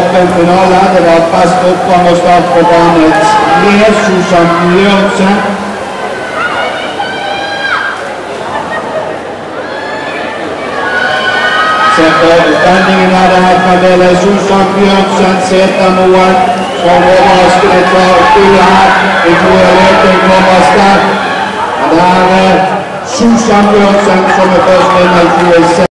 bottenfinalen. Det var fast uppgång och start på bandet 3, Susan Björnsen. Sätter standingen hade haft Madeleine Susan Björnsen, Z-mål som överraskade för Ulla. Vi tror att löpningen kommer starkt. Det här är Susan Björnsen som är först inne i